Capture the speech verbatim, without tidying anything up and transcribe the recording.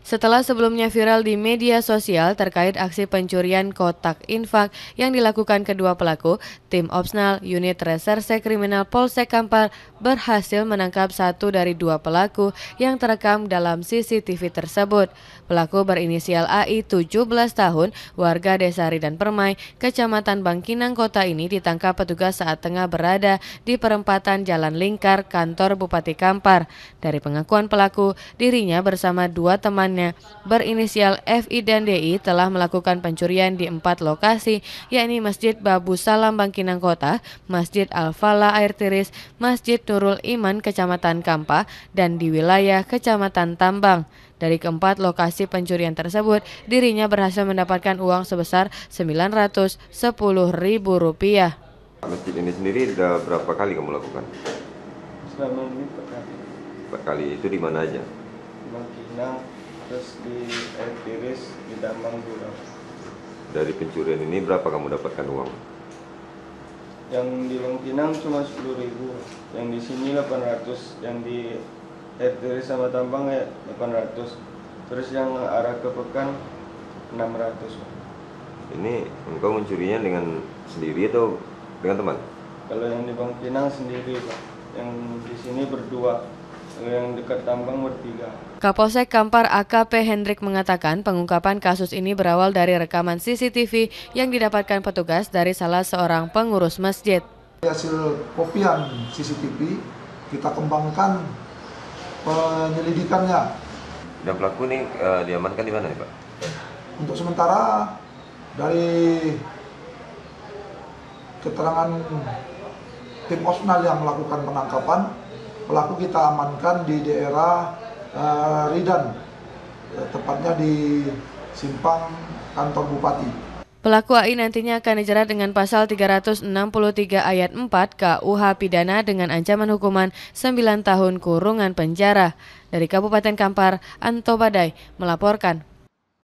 Setelah sebelumnya viral di media sosial terkait aksi pencurian kotak infak yang dilakukan kedua pelaku, tim Opsnal Unit Reserse Kriminal Polsek Kampar berhasil menangkap satu dari dua pelaku yang terekam dalam C C T V tersebut. Pelaku berinisial A I, tujuh belas tahun, warga Desa Ridan Permai, Kecamatan Bangkinang Kota ini ditangkap petugas saat tengah berada di perempatan Jalan Lingkar, kantor Bupati Kampar. Dari pengakuan pelaku, dirinya bersama dua temannya berinisial F I dan D I telah melakukan pencurian di empat lokasi, yakni Masjid Babu Salam Bangkinang Kota, Masjid Al-Falah Air Tiris, Masjid Nurul Iman Kecamatan Kampa, dan di wilayah Kecamatan Tambang. Dari keempat lokasi pencurian tersebut, dirinya berhasil mendapatkan uang sebesar sembilan ratus sepuluh ribu rupiah. Masjid ini sendiri sudah berapa kali kamu lakukan? Selama ini empat kali. Empat kali, itu di mana aja? Bangkinang, terus di Air Tiris, di Tambang juga. Dari pencurian ini berapa kamu dapatkan uang? Yang di Bangkinang cuma sepuluh ribu, yang di sini delapan ratus, yang di Air Tiris sama Tambang ya delapan ratus, terus yang arah ke Pekan enam ratus. Ini engkau mencurinya dengan sendiri atau dengan teman? Kalau yang di Bangkinang sendiri, Pak. Yang di sini berdua, kalau yang dekat Tambang bertiga. Kapolsek Kampar A K P Hendrik mengatakan pengungkapan kasus ini berawal dari rekaman C C T V yang didapatkan petugas dari salah seorang pengurus masjid. Hasil kopian C C T V kita kembangkan penyelidikannya. Dan pelaku ini uh, diamankan di mana nih, Pak? Untuk sementara dari keterangan tim Opsnal yang melakukan penangkapan, pelaku kita amankan di daerah uh, Ridan, tepatnya di simpang kantor Bupati. Pelaku A I nantinya akan dijerat dengan pasal tiga ratus enam puluh tiga ayat empat K U H pidana dengan ancaman hukuman sembilan tahun kurungan penjara. Dari Kabupaten Kampar, Anto Badai melaporkan.